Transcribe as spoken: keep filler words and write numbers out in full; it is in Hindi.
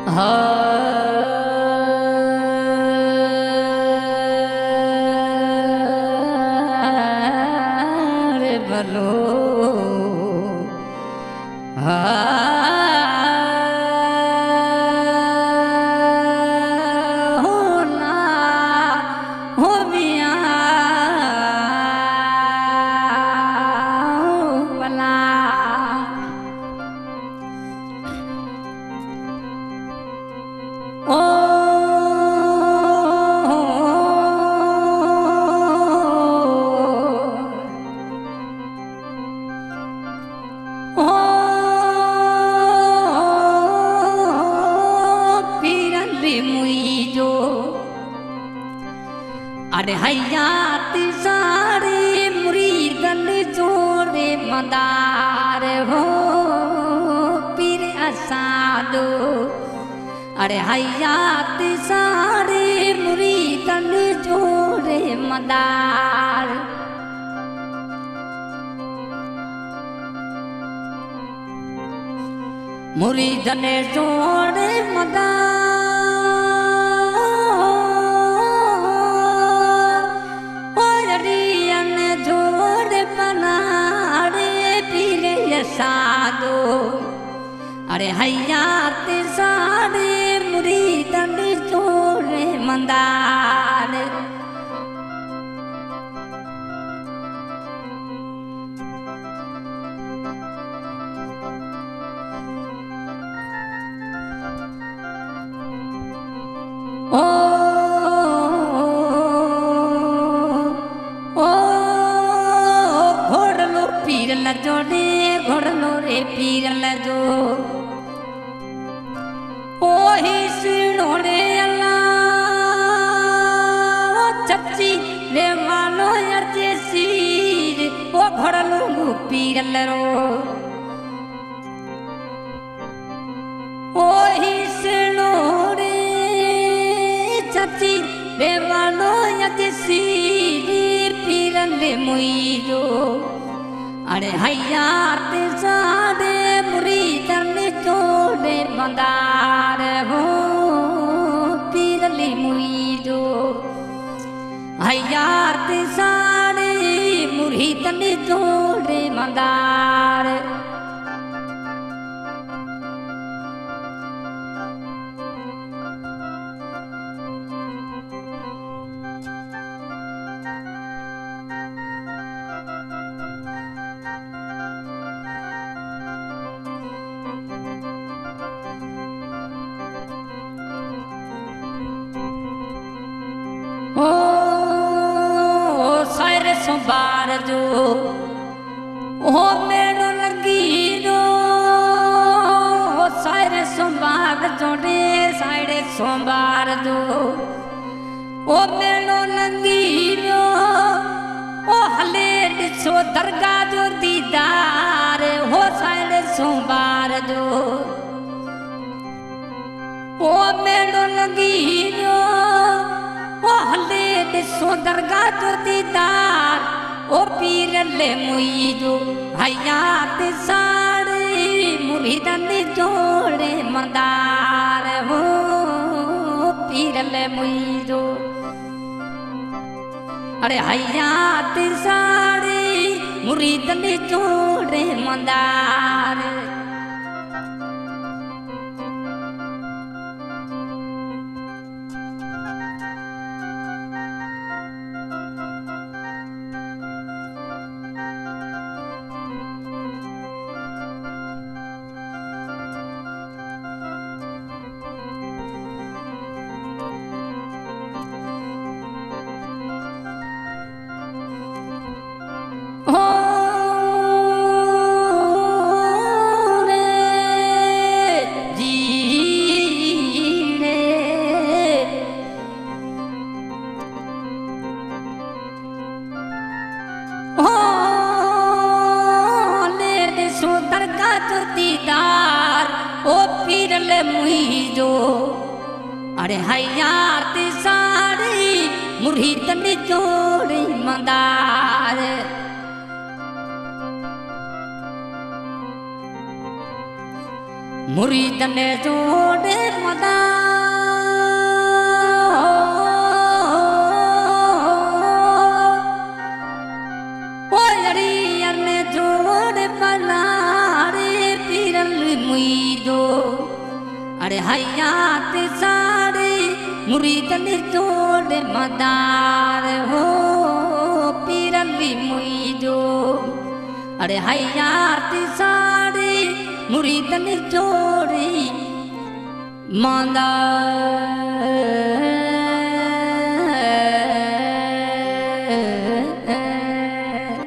हारे भलो हा अरे हयात सारे मुरीदन जोड़े मदार हो पीर असादो। अरे हयात सारे मुरीदन जोड़े मदार मुरीदन जोड़े मदार सादो। अरे हयात सारे मुरीदन जोड़े मंदार ओ ओ घोड़लो पीर ल जोड़े घोड़लो रे पीर लजो ओ ही सुनो रे अल्लाह चची रे मानो अजे सीर ओ घोड़लो पीर लरो ओ ही सुनो रे चची रे मानो अजे सीर पीर ले मुईजो। अरे हयात सारे मुरीदन जोड़े मदार हो पीर ले मुईजो। हयात सारे मुरीदन जोड़े मदार ओ सारे सोमवार जो ओ मेनू लगी रो सारे सोमवार जोड़े सारे सोमवार जो ओ मेनू लगी रो ओ हले ॾिसो दरगाह जो दीदार हो सारे सोमवार जो ओ मेनू लगी रो ओ हले ॾिसो दरगाह जो दीदार ओ पीर ले मुईजो। हयात सारे मुरीदन जोड़े मदार हो पीर ले मुईजो। अरे हयात सारे मुरीदन जोड़े मदार दीदार ओ पीर ले मुईजो। अरे हयात सारी मुरीदन जोड़े मदार मुरीद ने जोड़े मदा ओ अड़ियर ने जोड़े बनारे पीरल मुईदो अरे हयात सारे मुरीद ने जोड़े मदार हो पीरल मुईदो अरे हयात सारे मुरीद ने जोड़ी मांदा